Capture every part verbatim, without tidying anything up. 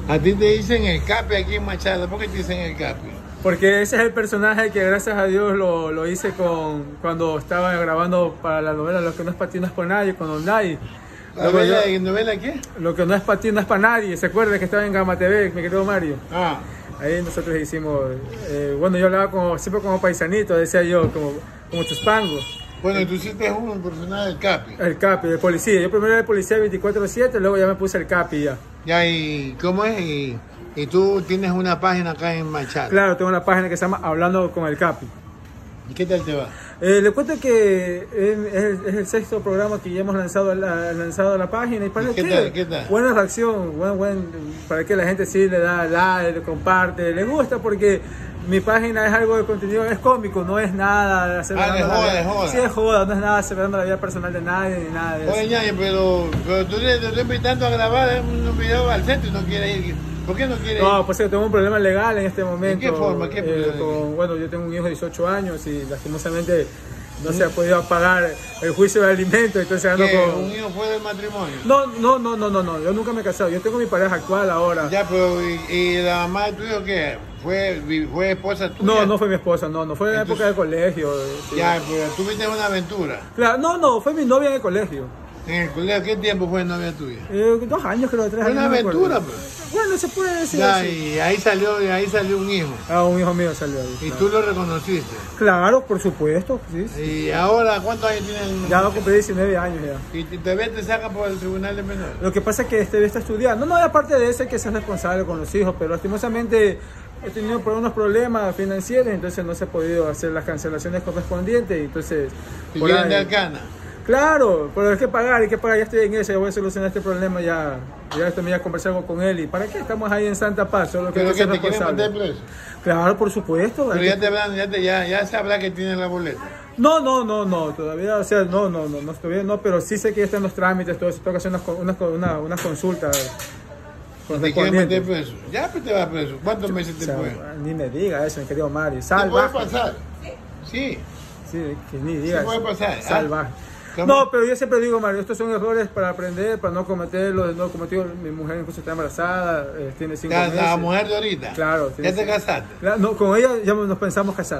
A ti te dicen el Capi aquí en Machado. ¿Por qué te dicen el Capi? Porque ese es el personaje que gracias a Dios lo, lo hice con cuando estaba grabando para la novela Lo que no es para ti no es para nadie, con Ondai. ¿Novela, yo, ¿Novela qué? Lo que no es para ti no es para nadie. ¿Se acuerda que estaba en Gama T V, mi querido Mario? Ah. Ahí nosotros hicimos, eh, bueno, yo hablaba como, siempre como paisanito, decía yo, como, como chuspango. Bueno, tú hiciste un personaje del Capi. El Capi, de policía. Yo primero era el policía veinticuatro siete, luego ya me puse el Capi ya. Ya, ¿y cómo es? Y, y tú tienes una página acá en Machado. Claro, tengo una página que se llama Hablando con el Capi. ¿Y qué tal te va? Eh, le cuento que es, es, es el sexto programa que ya hemos lanzado la, lanzado a la página. ¿Y para ¿Y qué qué? tal? ¿Qué tal? Buena reacción, buen, buen, para que la gente sí le da like, le comparte, le gusta porque mi página es algo de contenido, es cómico, no es nada de hacer... Ah, de joda, de joda. Sí, es joda, no es nada celebrando la vida personal de nadie ni nada de eso. Oye, ñaño, pero, pero tú te estoy invitando a grabar un video al centro y no quieres ir. ¿Por qué no quieres ir? No, pues yo tengo un problema legal en este momento. ¿En qué forma? ¿Qué problema? Eh, con, bueno, yo tengo un hijo de dieciocho años y lastimosamente no se ha podido pagar el juicio de alimentos, entonces ando ¿Qué? con... ¿Un hijo fue del matrimonio? No, no, no, no, no, no, yo nunca me he casado, yo tengo mi pareja actual ahora. Ya, pero ¿y, y la mamá de tu hijo qué? ¿Fue, fue esposa tuya? No, no fue mi esposa, no, no fue en la Entonces, época del colegio. Sí. Ya, pero tú viste una aventura. Claro, no, no, fue mi novia en el colegio. ¿En el colegio qué tiempo fue novia tuya? Eh, dos años, creo, tres Fue años. una no me aventura, acuerdo. pues. Bueno, se puede decir Ya, así. y ahí salió, y ahí salió un hijo. Ah, un hijo mío salió ahí. Y claro. tú lo reconociste. Claro, por supuesto, sí. sí. Y ahora, ¿cuántos años tiene el Ya va a cumplir diecinueve años ya. Y todavía te sacan por el tribunal de menores. Lo que pasa es que este está estudiando. No, no, aparte de eso hay que ser responsable con los hijos, pero lastimosamente he tenido por unos problemas financieros, entonces no se ha podido hacer las cancelaciones correspondientes, entonces... ¿Y por vienen ahí- de Alcana? Claro, pero hay que pagar, hay que pagar, ya estoy en eso, ya voy a solucionar este problema, ya, ya también ya conversar con él. ¿Y para qué estamos ahí en Santa Paz? Solo que hay ¿Pero que que ser te quieren responsable. meter preso? Claro, por supuesto. Pero hay ya que- te hablan, ya, te, ya, ya sabrá que tiene la boleta. No, no, no, no, todavía, o sea, no, no, no, no, todavía no, pero sí sé que ya están los trámites, todo eso, tengo que hacer unas, co- unas, co- una, unas consultas Te quieren meter correspondientes. preso. Ya pues te vas preso. ¿Cuántos meses O te sea, fue? ni me diga eso, mi querido Mario, ¿Qué puede salvaje. pasar? Sí. Sí, que ni digas. ¿Qué puede pasar? Salvaje. ¿Cómo? No, pero yo siempre digo, Mario, estos son errores para aprender, para no cometerlos, no cometido. Mi mujer incluso está embarazada, eh, tiene cinco La, meses. la mujer de ahorita. Claro. ¿Ya tiene te cinco- casaste? Claro, no, con ella ya nos pensamos casar.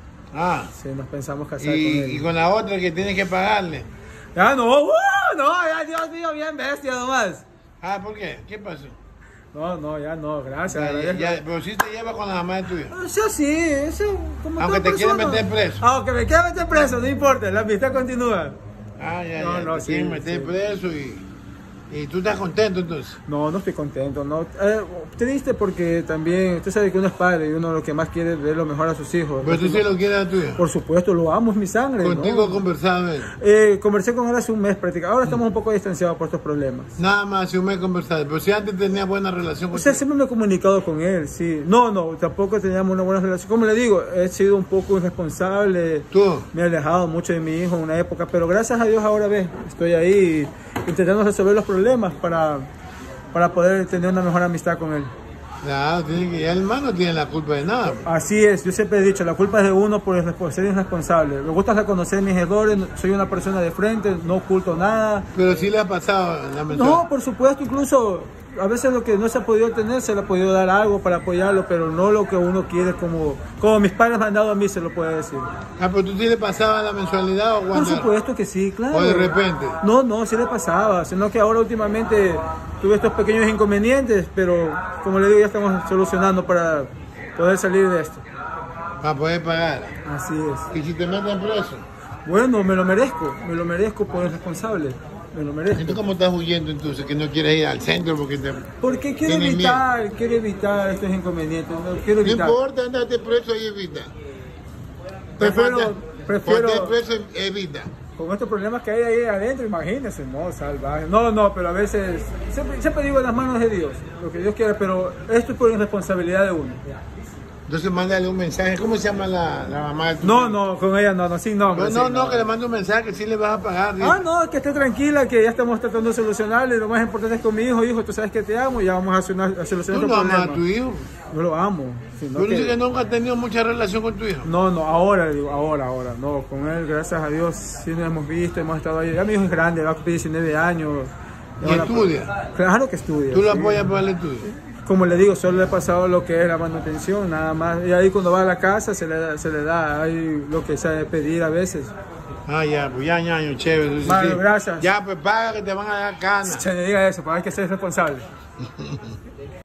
Ah. Sí, nos pensamos casar con Y, ella. y con la otra que tienes que pagarle. Ah, no, ¡uh! no, ya, Dios mío, bien bestia nomás. Ah, ¿por qué? ¿Qué pasó? No, no, ya no, gracias. Ya, ya, agradezco. ya, pero si te lleva con la mamá de tuya. O sea, sí, eso, como Aunque toda te quieran persona. meter preso. Aunque me quieran meter preso, no importa, la amistad continúa. Ah, ya, No, ya. no, te sí, quieren meter sí. preso y, y tú estás contento entonces. No, no estoy contento, no. Eh, triste porque también, usted sabe que uno es padre y uno lo que más quiere es ver lo mejor a sus hijos. Pero tú sí lo quieres a tuya. Por supuesto, lo amo, es mi sangre. Contigo he ¿no? conversado él. Eh, conversé con él hace un mes prácticamente, ahora estamos un poco distanciados por estos problemas. Nada más, si un mes he conversado. Pero si antes tenía buena relación O con sea, siempre me he comunicado con él, sí. No, no, tampoco teníamos una buena relación. Como le digo, he sido un poco irresponsable. tú. Me he alejado mucho de mi hijo en una época, pero gracias a Dios ahora ves, estoy ahí intentando resolver los problemas para, para poder tener una mejor amistad con él. Claro, tiene que, el hermano no tiene la culpa de nada. Así es, yo siempre he dicho, la culpa es de uno por irrespo- ser irresponsable. Me gusta reconocer mis errores, soy una persona de frente, no oculto nada. Pero sí le ha pasado, lamentablemente. No, por supuesto, incluso a veces lo que no se ha podido tener, se le ha podido dar algo para apoyarlo, pero no lo que uno quiere, como, como mis padres me han dado a mí, se lo puede decir. Ah, pero tú sí le pasabas la mensualidad o Por cuando. supuesto que sí, claro. O de repente. No, no, sí le pasaba, sino que ahora últimamente tuve estos pequeños inconvenientes, pero como le digo, ya estamos solucionando para poder salir de esto. Para poder pagar. Así es. Y si te meten preso. Bueno, me lo merezco, me lo merezco por el responsable, me lo ¿Y merezco. tú cómo estás huyendo entonces? Que no quieres ir al centro porque te. Porque quiero Tienes evitar, quiero evitar estos inconvenientes, no quiero No evitar. importa, andate preso y evita. Prefiero, Ponte prefiero, preso y evita. con estos problemas que hay ahí adentro, imagínense, no, salvaje. No, no, pero a veces, siempre, siempre digo en las manos de Dios, lo que Dios quiera, pero esto es por irresponsabilidad de uno. Entonces mándale un mensaje. ¿Cómo se llama la, la mamá de tu No, hijo? no, con ella no, no, sin nombre. No, no, sí, no, que le mande un mensaje que sí le vas a pagar. ¿sí? Ah, no, que esté tranquila, que ya estamos tratando de solucionarle. Lo más importante es con mi hijo, hijo, tú sabes que te amo y ya vamos a, hacer una- a solucionar Tú este no amas problema. a tu hijo. Yo lo amo. sino Tú que- dices que nunca has tenido mucha relación con tu hijo. No, no, ahora, le digo, ahora, ahora, no, con él, gracias a Dios, sí nos hemos visto, hemos estado ahí. Ya mi hijo es grande, va a cumplir diecinueve años. Y ahora- estudia. Claro que estudia. Tú lo sí. apoyas para el estudio. como le digo, solo le he pasado lo que es la manutención, nada más. Y ahí cuando va a la casa se le da, se le da ahí lo que se debe pedir a veces. Ah, ya, pues ya, ya, chévere. Bueno, Sí. gracias. Ya, pues paga que te van a dar cana. Se le diga eso, para que ser responsable.